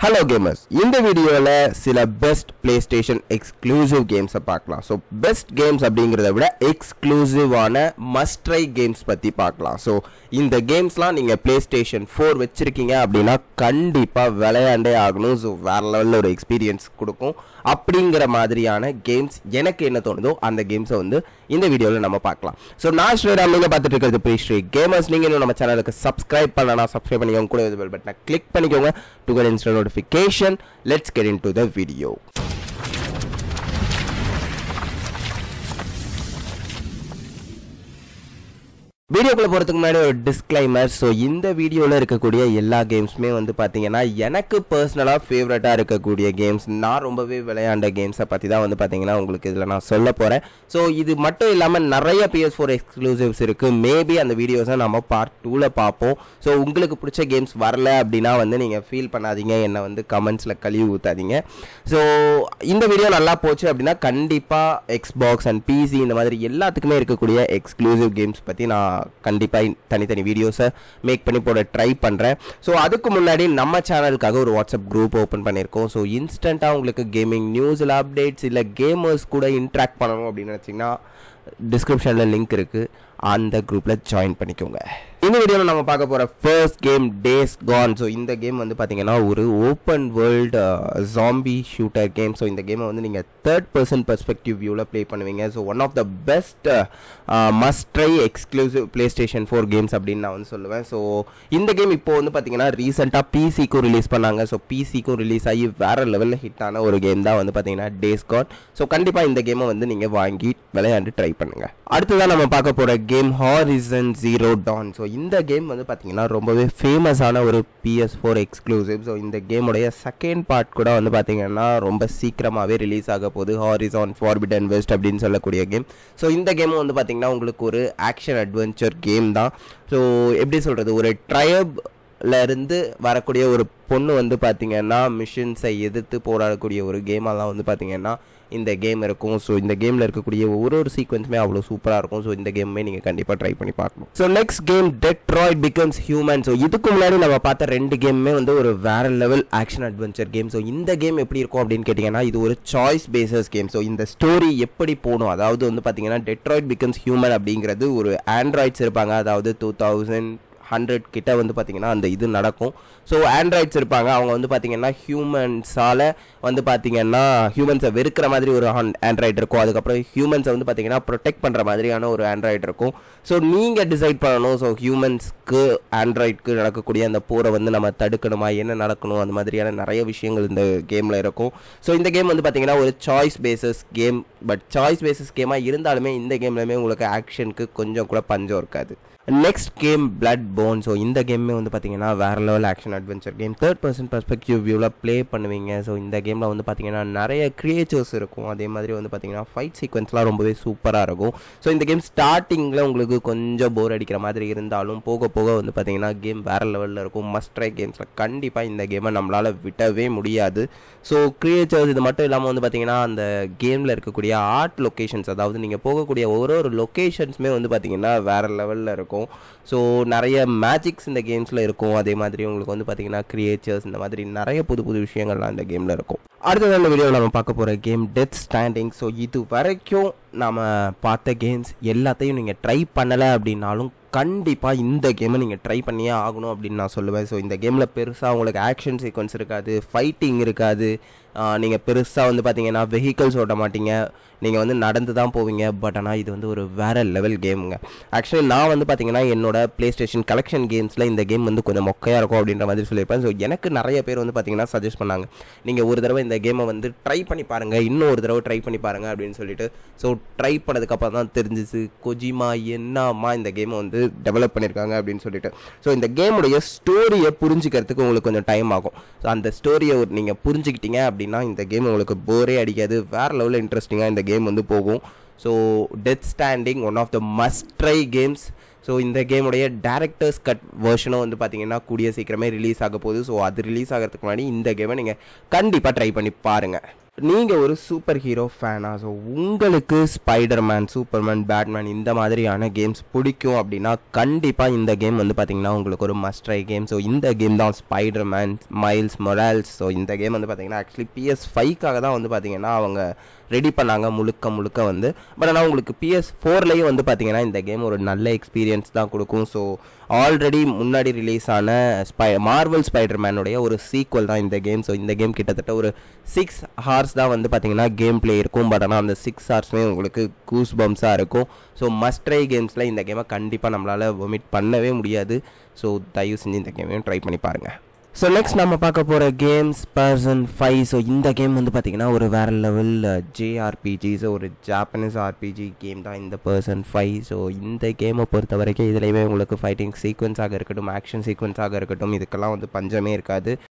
Hello gamers, இந்த வீடியோல சில பெஸ்ட் PlayStation எக்ஸ்க்ளூசிவ் கேம்ஸை பார்க்கலாம். ஸோ பெஸ்ட் கேம்ஸ் அப்படிங்கிறத விட எக்ஸ்க்ளூசிவான மஸ்ட் ட்ரை கேம்ஸ் பற்றி பார்க்கலாம். ஸோ இந்த கேம்ஸ்லாம் நீங்கள் PlayStation 4 வச்சுருக்கீங்க அப்படின்னா கண்டிப்பாக விளையாண்டே ஆகணும். ஸோ வேறு லெவலில் ஒரு எக்ஸ்பீரியன்ஸ் கொடுக்கும். அப்படிங்கிற மாதிரியான கேம்ஸ் எனக்கு என்ன தோணுதோ அந்த கேம்ஸை வந்து இந்த வீடியோவில் நம்ம பார்க்கலாம். ஸோ நான் ஸ்ரீராம், நீங்கள் பார்த்துட்டு இருக்கிறது ப்ரீஸ்ரீ கேமர்ஸ். நீங்கள் இன்னும் நம்ம சேனலுக்கு சப்ஸ்கிரைப் பண்ணலாம், சப்ஸ்கிரைப் பண்ணிக்கோங்க, கூட பெல் பட்டனை கிளிக் பண்ணிக்கோங்க to get instant notification. Let's get into the video. வீடியோக்குள்ள போகிறதுக்கு முன்னாடி ஒரு டிஸ்க்ளைமர். ஸோ இந்த வீடியோவில் இருக்கக்கூடிய எல்லா கேம்ஸுமே வந்து பார்த்தீங்கன்னா எனக்கு பர்சனலாக ஃபேவரட்டாக இருக்கக்கூடிய கேம்ஸ், நான் ரொம்பவே விளையாண்ட கேம்ஸை பற்றி தான் வந்து பார்த்தீங்கன்னா உங்களுக்கு இதில் நான் சொல்ல போகிறேன். ஸோ இது மட்டும் இல்லாமல் நிறைய PS4 எக்ஸ்க்ளூசிவ்ஸ் இருக்குது. மேபி அந்த வீடியோஸை நம்ம பார்ட் 2ல் பார்ப்போம். ஸோ உங்களுக்கு பிடிச்ச கேம்ஸ் வரல அப்படின்னா வந்து நீங்கள் ஃபீல் பண்ணாதீங்க, என்னை வந்து கமெண்ட்ஸில் கழுவி ஊற்றாதீங்க. ஸோ இந்த வீடியோ நல்லா போச்சு அப்படின்னா கண்டிப்பாக Xbox அண்ட் PC இந்த மாதிரி எல்லாத்துக்குமே இருக்கக்கூடிய எக்ஸ்க்ளூசிவ் கேம்ஸ் பற்றி நான் கண்டிப்பாக தனித்தனி வீடியோஸை மேக் பண்ணி போட ட்ரை பண்ணுறேன். ஸோ அதுக்கு முன்னாடி நம்ம சேனலுக்காக ஒரு வாட்ஸ்அப் குரூப் ஓப்பன் பண்ணியிருக்கோம். ஸோ இன்ஸ்டண்ட்டாக உங்களுக்கு கேமிங் நியூஸில் அப்டேட்ஸ் இல்லை கேமர்ஸ் கூட இன்ட்ராக்ட் பண்ணணும் அப்படின்னு நினச்சிங்கன்னா டிஸ்கிரிப்ஷனில் லிங்க் இருக்குது, அந்த குரூப்பில் ஜாயின் பண்ணிக்கோங்க. இந்த வீடியோவில் நம்ம பார்க்க போகிற first game Days Gone. So இந்த கேம் வந்து பார்த்தீங்கன்னா ஒரு open world zombie shooter game. So இந்த கேமை வந்து நீங்கள் தேர்ட் பர்சன் பெர்ஸ்பெக்டிவ் வியூவில் ப்ளே பண்ணுவீங்க. So one of the best must try exclusive PlayStation 4 games அப்படின்னு நான் வந்து சொல்லுவேன். ஸோ இந்த கேம் இப்போ வந்து பார்த்தீங்கன்னா ரீசெண்டாக PCக்கும் ரிலீஸ் பண்ணாங்க. ஸோ PCக்கும் ரிலீஸ் ஆகி வேறு லெவலில் ஹிட் ஆன ஒரு கேம் தான் வந்து பார்த்தீங்கன்னா டேஸ் கான். ஸோ கண்டிப்பாக இந்த கேமை வந்து நீங்கள் வாங்கி விளையாண்டு ட்ரை பண்ணுங்கள். அடுத்ததான் நம்ம பார்க்க போகிற game Horizon Zero Dawn. So இந்த கேம் வந்து பார்த்தீங்கன்னா ரொம்பவே ஃபேமஸான ஒரு PS4 எக்ஸ்க்ளூசிவ். ஸோ இந்த கேமுடைய செகண்ட் பார்ட் கூட வந்து பார்த்தீங்கன்னா ரொம்ப சீக்கிரமாகவே ரிலீஸ் ஆக போகுது, Horizon Forbidden West அப்படின்னு சொல்லக்கூடிய கேம். ஸோ இந்த கேமும் வந்து பார்த்தீங்கன்னா உங்களுக்கு ஒரு ஆக்ஷன் அட்வென்ச்சர் கேம் தான். ஸோ எப்படி சொல்கிறது, ஒரு ட்ரையப்ல இருந்து வரக்கூடிய ஒரு பொண்ணு வந்து பார்த்தீங்கன்னா மிஷின்ஸை எதிர்த்து போராடக்கூடிய ஒரு கேமாக தான் வந்து பார்த்தீங்கன்னா இந்த கேம் இருக்கும். ஸோ இந்த கேமில் இருக்கக்கூடிய ஒரு சீக்வன்ஸுமே அவ்வளோ சூப்பராக இருக்கும். ஸோ இந்த கேமுமே நீங்கள் கண்டிப்பாக ட்ரை பண்ணி பார்க்கணும். So next game Detroit Becomes Human. So இதுக்கு முன்னாடி நம்ம பார்த்த ரெண்டு கேமுமே வந்து ஒரு வேற level action adventure game. So இந்த கேம் எப்படி இருக்கும் அப்படின்னு கேட்டிங்கன்னா இது ஒரு சாய்ஸ் பேசஸ் கேம். ஸோ இந்த ஸ்டோரி எப்படி போகணும், அதாவது வந்து பார்த்தீங்கன்னா Detroit Becomes Human அப்படிங்கிறது ஒரு ஆண்ட்ராய்ட்ஸ் இருப்பாங்க, அதாவது 2100 கிட்ட வந்து பார்த்தீங்கன்னா அந்த இது நடக்கும். ஸோ ஆண்ட்ராய்ட்ஸ் இருப்பாங்க, அவங்க வந்து பார்த்தீங்கன்னா ஹியூமன்ஸால் வந்து பார்த்தீங்கன்னா ஹியூமன்ஸை வெறுக்கிற மாதிரி ஒரு ஆண்ட்ராய்டு இருக்கும். அதுக்கப்புறம் ஹியூமன்ஸை வந்து பார்த்தீங்கன்னா ப்ரொடெக்ட் பண்ணுற மாதிரியான ஒரு ஆண்ட்ராய்டு இருக்கும். ஸோ நீங்கள் டிசைட் பண்ணணும், ஸோ ஹியூமன்ஸ்க்கு ஆண்ட்ராய்டுக்கு நடக்கக்கூடிய அந்த போரை வந்து நம்ம தடுக்கணுமா, என்ன நடக்கணும், அந்த மாதிரியான நிறைய விஷயங்கள் இந்த கேமில் இருக்கும். ஸோ இந்த கேம் வந்து பார்த்தீங்கன்னா ஒரு choice based game. But choice based கேமாக இருந்தாலுமே இந்த கேம்லையுமே உங்களுக்கு ஆக்ஷனுக்கு கொஞ்சம் கூட பஞ்சம் இருக்காது. Next game Blood Bond. So இந்த கேமே வந்து பார்த்தீங்கன்னா வேறு level action adventure game, third person perspective வியூவில் ப்ளே பண்ணுவீங்க. ஸோ இந்த கேமில் வந்து பார்த்தீங்கன்னா நிறைய கிரியேச்சர்ஸ் இருக்கும், அதே மாதிரி வந்து பார்த்தீங்கன்னா ஃபைட் சீக்வன்ஸ்லாம் ரொம்பவே சூப்பராக இருக்கும். ஸோ இந்த கேம் ஸ்டார்டிங்கில் உங்களுக்கு கொஞ்சம் போர் அடிக்கிற மாதிரி இருந்தாலும் போக போக வந்து பார்த்தீங்கன்னா கேம் வேறு லெவலில் இருக்கும். மஸ்ட் ட்ரை கேம்ஸில் கண்டிப்பாக இந்த கேமை நம்மளால் விடவே முடியாது. ஸோ கிரியேச்சர்ஸ் இது மட்டும் இல்லாமல் வந்து பார்த்தீங்கன்னா அந்த கேமில் இருக்கக்கூடிய ஆர்ட் லொக்கேஷன்ஸ், அதாவது நீங்கள் போகக்கூடிய ஒரு லொக்கேஷன்ஸுமே வந்து பார்த்தீங்கன்னா வேறு லெவலில் இருக்கும். ஸோ நிறைய மேஜிக்ஸ் இந்த கேம்ஸில் இருக்கும், அதே மாதிரி உங்களுக்கு வந்து பார்த்தீங்கன்னா கிரியேச்சர்ஸ், இந்த மாதிரி நிறைய புது புது விஷயங்கள்லாம் இந்த கேமில் இருக்கும். அடுத்தது இந்த வீடியோவில் நம்ம பார்க்க போகிற கேம் Death Stranding. ஸோ இது வரைக்கும் நாம் பார்த்த கேம்ஸ் எல்லாத்தையும் நீங்கள் ட்ரை பண்ணலை அப்படின்னாலும் கண்டிப்பாக இந்த கேமை நீங்கள் ட்ரை பண்ணியே ஆகணும் அப்படின்னு நான் சொல்லுவேன். ஸோ இந்த கேமில் பெருசாக உங்களுக்கு ஆக்ஷன் சீக்வன்ஸ் இருக்காது, ஃபைட்டிங் இருக்காது, நீங்கள் பெருசாக வந்து பார்த்தீங்கன்னா வெஹிக்கல்ஸ் ஓட்ட மாட்டீங்க, நீங்கள் வந்து நடந்து தான் போவீங்க. பட் ஆனால் இது வந்து ஒரு வேறு லெவல் கேமுங்க. ஆக்சுவலி நான் வந்து பார்த்தீங்கன்னா என்னோட PlayStation கலெக்ஷன் கேம்ஸில் இந்த கேம் வந்து கொஞ்சம் மொக்கையாக இருக்கும் அப்படின்ற மாதிரி சொல்லியிருப்பேன். ஸோ எனக்கு நிறைய பேர் வந்து பார்த்தீங்கன்னா சஜஸ்ட் பண்ணாங்க, நீங்கள் ஒரு தடவை இந்த கேமை வந்து ட்ரை பண்ணி பாருங்கள், இன்னும் ஒரு தடவை ட்ரை பண்ணி பாருங்கள் அப்படின்னு சொல்லிட்டு. ஸோ ட்ரை பண்ணதுக்கப்புறம் தான் தெரிஞ்சிச்சு கொஜிமா என்னம்மா இந்த கேமை வந்து டெவலப் பண்ணியிருக்காங்க அப்படின்னு சொல்லிட்டு. ஸோ இந்த கேமுடைய ஸ்டோரியை புரிஞ்சுக்கிறதுக்கு உங்களுக்கு கொஞ்சம் டைம் ஆகும். ஸோ அந்த ஸ்டோரியை நீங்கள் புரிஞ்சுக்கிட்டீங்க அப்படின்னா இந்த கேம் உங்களுக்கு போரே அடிக்காது, வேறு லெவலில் இன்ட்ரெஸ்டிங்காக இந்த கேம் வந்து போகும். So Death Stranding one of the must try games. So இந்த கேமுடைய டேரக்டர்ஸ் கட் வெர்ஷனும் வந்து பார்த்தீங்கன்னா கூடிய சீக்கிரமே ரிலீஸ் ஆக போகுது. ஸோ அது ரிலீஸ் ஆகிறதுக்கு முன்னாடி இந்த கேமை நீங்கள் கண்டிப்பாக ட்ரை பண்ணி பாருங்கள். நீங்கள் ஒரு சூப்பர் ஹீரோ ஃபேனா, ஸோ உங்களுக்கு ஸ்பைடர்மேன், சூப்பர்மேன், பேட்மேன் இந்த மாதிரியான கேம்ஸ் பிடிக்கும் அப்படின்னா கண்டிப்பாக இந்த கேம் வந்து பார்த்தீங்கன்னா உங்களுக்கு ஒரு மஸ்ட் ட்ரை கேம். ஸோ இந்த கேம் தான் ஸ்பைடர்மேன் மைல்ஸ் மொரால்ஸ். ஸோ இந்த கேம் வந்து பார்த்தீங்கன்னா ஆக்சுவலி PS5க்காக தான் வந்து பார்த்தீங்கன்னா அவங்க ரெடி பண்ணாங்க முழுக்க வந்து. பட் ஆனால் உங்களுக்கு PS4லேயும் வந்து பார்த்தீங்கன்னா இந்த கேம் ஒரு நல்ல எக்ஸ்பீரியன்ஸ் தான் கொடுக்கும். ஸோ ஆல்ரெடி முன்னாடி ரிலீஸ் ஆன மார்வல் ஸ்பைடர்மேனுடைய ஒரு சீக்வல் தான் இந்த கேம். ஸோ இந்த கேம் கிட்டத்தட்ட ஒரு 6 hours தான் வந்து பார்த்தீங்கன்னா கேம் பிளே இருக்கும். பட் ஆனால் அந்த 6 hoursமே உங்களுக்கு கூஸ் பம்ஸாக இருக்கும். ஸோ மஸ்ட் ட்ரை கேம்ஸில் இந்த கேமை கண்டிப்பாக நம்மளால் ஒமிட் பண்ணவே முடியாது. ஸோ தயவு செஞ்சு இந்த கேமையும் ட்ரை பண்ணி பாருங்கள். ஸோ நெக்ஸ்ட் நம்ம பார்க்க போகிற கேம்ஸ் பர்சன் 5. ஸோ இந்த கேம் வந்து பார்த்திங்கன்னா ஒரு வேறு லெவல் JRPG. ஸோ ஒரு ஜாப்பனீஸ் RPG கேம் தான் இந்த பர்சன் 5. ஸோ இந்த கேமை பொறுத்த வரைக்கும் இதுலேயுமே உங்களுக்கு ஃபைட்டிங் சீக்வன்ஸாக இருக்கட்டும், ஆக்ஷன் சீக்வன்ஸாக இருக்கட்டும், இதுக்கெல்லாம் வந்து பஞ்சமே இருக்காது.